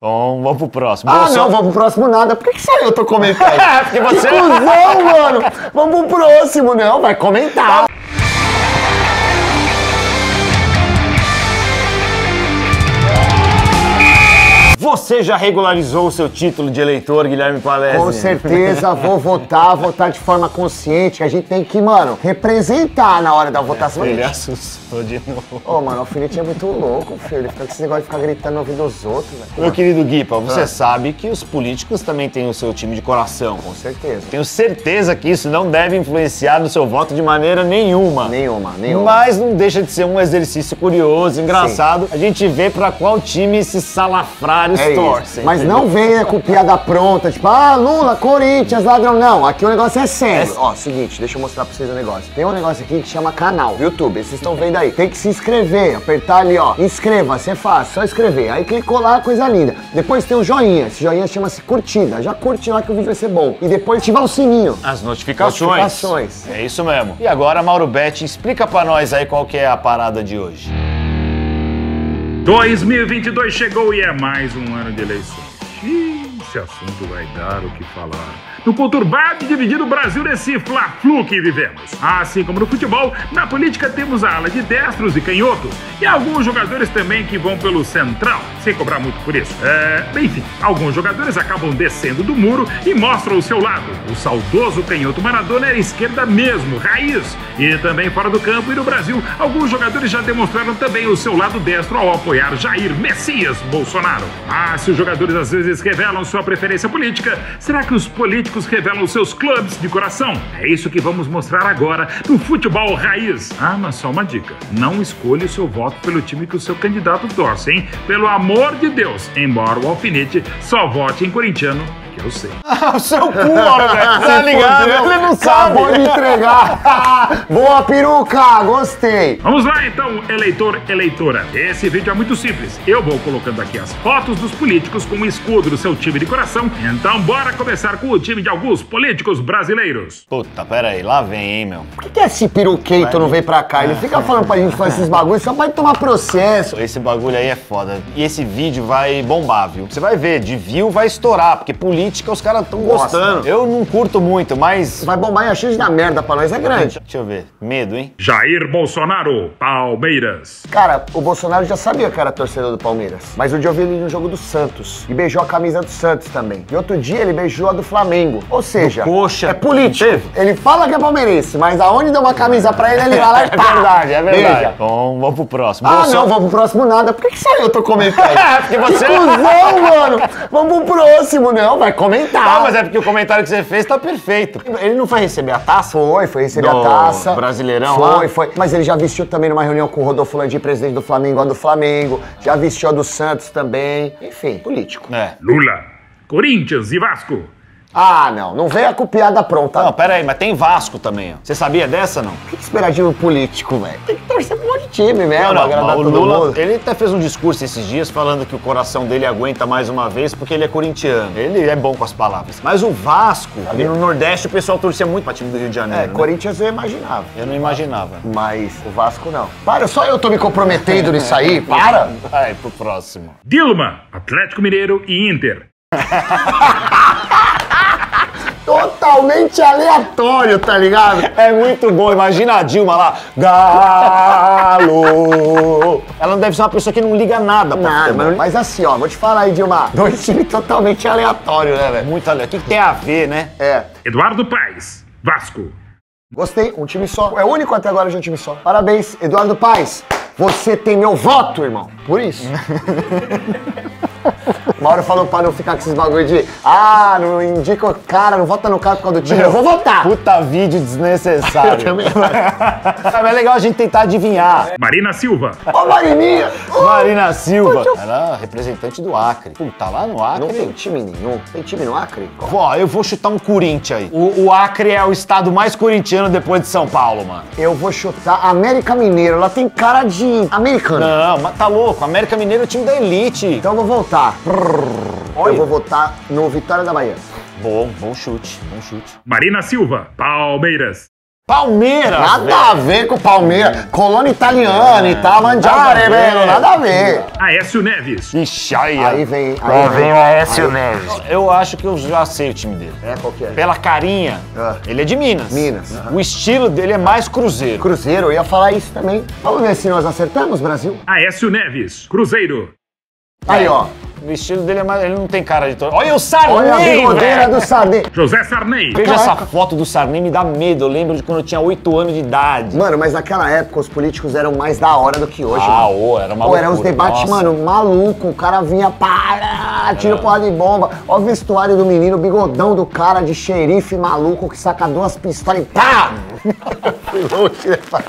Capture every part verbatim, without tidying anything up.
Então, vamos pro próximo. Ah, Bolsonaro... não, vamos pro próximo nada. Por que, que só eu tô comentando? É, porque você... Que cuzão, mano. Vamos pro próximo, não. Vai comentar. Você já regularizou o seu título de eleitor, Guilherme Palestra? Com certeza, vou votar, votar de forma consciente, que a gente tem que, mano, representar na hora da votação. Ele assustou de novo. Ô, mano, o alfinete é muito louco, filho. Ele fica com esse negócio de ficar gritando no ouvido dos outros, velho. Meu querido Guipa, você Ah. sabe que os políticos também têm o seu time de coração. Com certeza. Tenho certeza que isso não deve influenciar no seu voto de maneira nenhuma. Nenhuma, nenhuma. Mas não deixa de ser um exercício curioso, engraçado. Sim. A gente vê pra qual time esses salafrários É torcem. Mas entendeu? não venha com piada pronta, tipo, ah, Lula, Corinthians, ladrão. Não, aqui o negócio é sério. É... Ó, seguinte, deixa eu mostrar pra vocês o negócio. Tem um negócio aqui que chama canal, YouTube. Vocês estão vendo aí. Tem que se inscrever, apertar ali, ó. Inscreva-se, é fácil, só escrever. Aí clicou lá, coisa linda. Depois tem o joinha. Esse joinha chama-se curtida. Já curte lá que o vídeo vai ser bom. E depois ativar o sininho. As notificações. Notificações. É isso mesmo. E agora, Mauro Betti, explica pra nós aí qual que é a parada de hoje. dois mil e vinte e dois chegou e é mais um ano de eleições. Ih, esse assunto vai dar o que falar. No conturbado e dividido Brasil nesse fla-flu que vivemos. Assim como no futebol, na política temos a ala de destros e canhotos. E alguns jogadores também que vão pelo central, sem cobrar muito por isso. É, enfim, alguns jogadores acabam descendo do muro e mostram o seu lado. O saudoso canhoto Maradona era esquerda mesmo, raiz. E também fora do campo e no Brasil, alguns jogadores já demonstraram também o seu lado destro ao apoiar Jair Messias Bolsonaro. Ah, se os jogadores às vezes revelam sua preferência política, será que os políticos revelam seus clubes de coração? É isso que vamos mostrar agora no Futebol Raiz. Ah, mas só uma dica. Não escolha o seu voto pelo time que o seu candidato torce, hein? Pelo amor de Deus. Embora o alfinete só vote em corintiano, que eu sei. Ah, o seu cu, Mauro Betti. Tá ligado? Ele não sabe. Acabou de entregar. Boa, peruca. Gostei. Vamos lá então, eleitor, eleitora. Esse vídeo é muito simples. Eu vou colocando aqui as fotos dos políticos com o escudo do seu time de coração. Então bora começar com o time de alguns políticos brasileiros. Puta, pera aí. Lá vem, hein, meu. Por que, que esse peruqueito não vem pra cá? Ele fica falando pra gente fazer esses bagulhos só pra tomar processo. Esse bagulho aí é foda. E esse vídeo vai bombar, viu? Você vai ver, de view vai estourar, porque política os caras tão gostando. Eu não curto muito, mas... Vai bombar e a chance da merda pra nós é grande. Deixa eu ver. Medo, hein? Jair Bolsonaro, Palmeiras. Cara, o Bolsonaro já sabia que era torcedor do Palmeiras. Mas um dia eu vi ele no jogo do Santos. E beijou a camisa do Santos também. E outro dia ele beijou a do Flamengo. Ou seja, do coxa. É político. Ele fala que é palmeirense, mas aonde deu uma camisa pra ele, ele vai lá e pá. É verdade, é verdade. Beija. Então, vamos pro próximo. Ah, Bolsonaro... não, vamos pro próximo nada. Por que, que só eu tô comentando? É, porque você... Que cuzão, mano. Vamos pro próximo, não. Vai comentar. Ah, mas é porque o comentário que você fez tá perfeito. Ele não foi receber a taça? Foi, foi receber Do a taça. Brasileirão Foi, lá? foi. Mas ele já vestiu também numa reunião com o Rodolfo Landim, presidente do Flamengo, a do Flamengo. Já vestiu a do Santos também. Enfim, político. É. Lula, Corinthians e Vasco. Ah, não. Não venha com piada pronta. Não, pera aí, mas tem Vasco também, ó. Você sabia dessa, não? O que esperar de um político, velho? Tem que torcer pra um monte de time mesmo, Não, não, agradar o todo Lula, mundo. ele até fez um discurso esses dias falando que o coração dele aguenta mais uma vez porque ele é corintiano. Ele é bom com as palavras. Mas o Vasco, ali no Nordeste, o pessoal torcia muito pra time do Rio de Janeiro, É, né? Corinthians eu imaginava. Eu não imaginava. Mas o Vasco não. Para, só eu tô me comprometendo nisso aí. Para! Vai pro próximo. Dilma, Atlético Mineiro e Inter. Totalmente aleatório, tá ligado? É muito bom, imagina a Dilma lá, Galo. Ela não deve ser uma pessoa que não liga nada pra Nada, futebol. mas, mas assim, ó, vou te falar aí, Dilma. Dois times totalmente aleatórios, né, velho? Muito ali. O que, que tem a ver, né? É. Eduardo Paes, Vasco. Gostei, um time só. É o único até agora de um time só. Parabéns, Eduardo Paes. Você tem meu voto, irmão. Por isso. Mauro falou pra não ficar com esses bagulho de ah, não indica o cara, não vota no cara por causa do time. Eu vou votar. Puta vídeo desnecessário. Eu também. Mas é legal a gente tentar adivinhar. Marina Silva. Ô, Marininha! Ô, Marina Silva. Ela é representante do Acre. Pô, tá lá no Acre. não tem time nenhum. Tem time no Acre? Ó, eu vou chutar um Corinthians aí. O, o Acre é o estado mais corintiano depois de São Paulo, mano. Eu vou chutar América Mineiro. Ela tem cara de americano. Não, mas tá louco. América Mineiro é o time da elite. Então eu vou voltar. Olha. Eu vou votar no Vitória da Bahia. Bom, bom chute, bom chute. Marina Silva, Palmeiras. Palmeiras! Nada velho. a ver com o Palmeiras. Colônia italiana e tal, mangiare, velho. Nada a ver. Aécio Neves. Ixi, aí, Aí ó. vem. Lá Aí vem o vem. Aécio Neves. Eu acho que eu já sei o time dele. É, qual que é? Pela carinha, Ah. ele é de Minas. Minas. O estilo dele é mais cruzeiro. Cruzeiro, eu ia falar isso também. Vamos ver se nós acertamos, Brasil. Aécio Neves. Cruzeiro. Aí, ó. O estilo dele é mais... Ele não tem cara de... Olha o Sarney, Olha a bigodeira velho. do Sarney. José Sarney. Veja Naquela essa época- foto do Sarney, me dá medo. Eu lembro de quando eu tinha oito anos de idade. Mano, mas naquela época os políticos eram mais da hora do que hoje, Ah, mano. ô, era uma Pô, eram uns loucura. debates, Nossa. mano, maluco. O cara vinha, para, tira porrada de bomba. Olha o vestuário do menino, o bigodão do cara de xerife maluco que saca duas pistolas e pá! Fui longe, né, pai?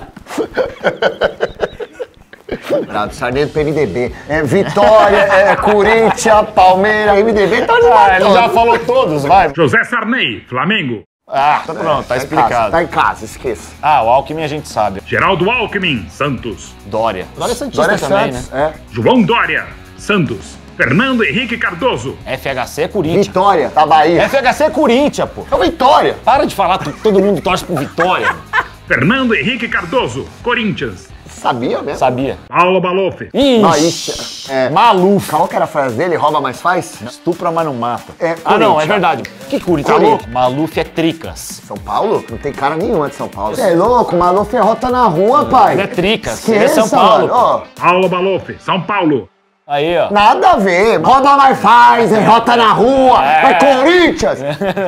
Bravo, Sarney do P M D B. É Vitória, é Corinthians, Palmeiras, M D B, então ele Ah, ele matou. já falou todos, vai. José Sarney. Flamengo. Ah, tá pronto, tá em casa, explicado. Tá em casa, esqueça. Ah, o Alckmin a gente sabe. Geraldo Alckmin. Santos. Dória. Dória é Santista Dória também, Santos, né? é. João Dória. Santos. Fernando Henrique Cardoso. F H C é Corinthians. Vitória, da Bahia. F H C é Corinthians, pô. É o Vitória. Para de falar, que todo mundo torce pro Vitória. Fernando Henrique Cardoso. Corinthians. Sabia mesmo? Sabia? Paulo Baloff. Não, Ixi, isso, é. Maluf. Qual que era a frase dele? Rouba, mas faz? Estupra, mas não mata. É, ah, não, é Corinthians. verdade. Que Corinthians? Tá Corinthians. louco? Maluf é Tricas. São Paulo? Não tem cara nenhuma de São Paulo. Você é louco? Maluf é rota na rua, pai. Ele é Tricas. Esqueça, Ele é São Paulo. mano. Ó, Paulo Baloff. São Paulo. Aí, ó. nada a ver. Rouba, mas faz. É rota na rua. É, Corinthians.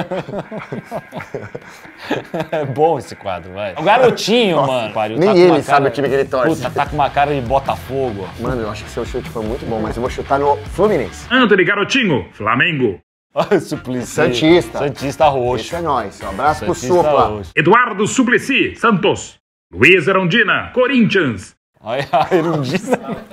É bom esse quadro, vai. O garotinho, mano. Pariu, nem tá com uma ele sabe o time que ele torce. Puta, tá com uma cara de Botafogo. Mano, eu acho que seu chute foi muito bom, mas eu vou chutar no Fluminense. Anthony Garotinho. Flamengo. Olha o Suplicy. Santista. Santista roxo. Isso é nóis. Um abraço pro Santista Supla. roxo. Eduardo Suplicy. Santos. Luiz Erondina. Corinthians. Olha a erundina.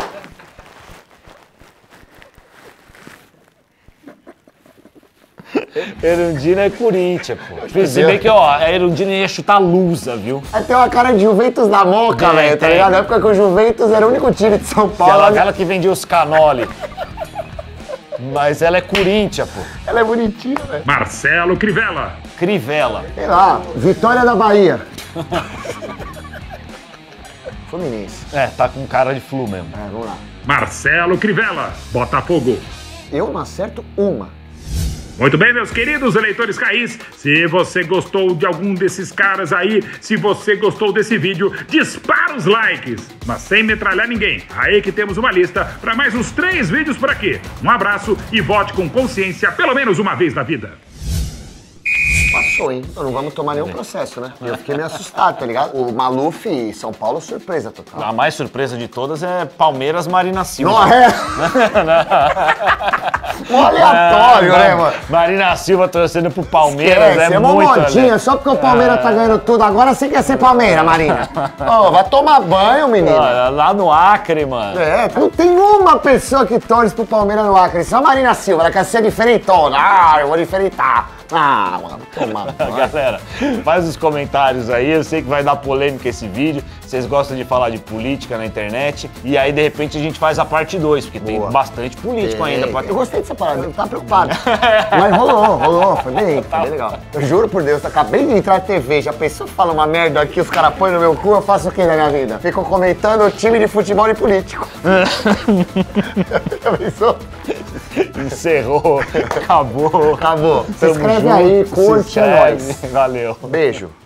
Erundina é Corinthians, pô. Se bem que, ó, a Erundina ia chutar Lusa, viu? Aí tem uma cara de Juventus da Moca, Tem, velho, tá tem. ligado? Na época que o Juventus era o único time de São Paulo. Aquela, Ela, aquela que vendia os canoli. Mas ela é Corinthians, pô. ela é bonitinha, velho. Marcelo Crivella. Crivella. Sei lá, Vitória da Bahia. Fluminense. É, tá com cara de flu mesmo. É, vamos lá. Marcelo Crivella. Botafogo. Eu não acerto uma. Muito bem, meus queridos eleitores raiz, se você gostou de algum desses caras aí, se você gostou desse vídeo, dispara os likes, mas sem metralhar ninguém. Aí que temos uma lista para mais uns três vídeos por aqui. Um abraço e vote com consciência pelo menos uma vez na vida. Passou, hein? Então não vamos tomar nenhum processo, né? Eu fiquei meio assustado, tá ligado? O Maluf e São Paulo, surpresa total. A mais surpresa de todas é Palmeiras Marina Silva. Não é? Mó aleatório, Ah, né, mano? Marina Silva torcendo pro Palmeiras Esquece, é, é uma muito modinha, ale- só porque o Palmeiras tá ganhando tudo. Agora você quer ser Palmeiras, Marina. Ô, vai tomar banho, menino. Ah, lá no Acre, mano. É, não tem uma pessoa que torce pro Palmeiras no Acre, só a Marina Silva, ela quer ser diferentona. Ah, eu vou diferentar. Ah, mano, toma. Galera, faz os comentários aí, eu sei que vai dar polêmica esse vídeo, vocês gostam de falar de política na internet, e aí de repente a gente faz a parte dois, porque Boa. tem bastante político ainda. Pra... Eu gostei dessa parada, eu tava preocupado. Mas rolou, rolou, foi bem, foi bem legal. Eu juro por Deus, eu acabei de entrar na T V, já pensou, fala uma merda aqui, os caras põem no meu cu, eu faço o que na minha vida? Fico comentando o time de futebol e político. Já pensou? Encerrou, acabou. Acabou. Se Tamo inscreve junto, aí, se curte, é inscreve. nóis. Valeu. Beijo.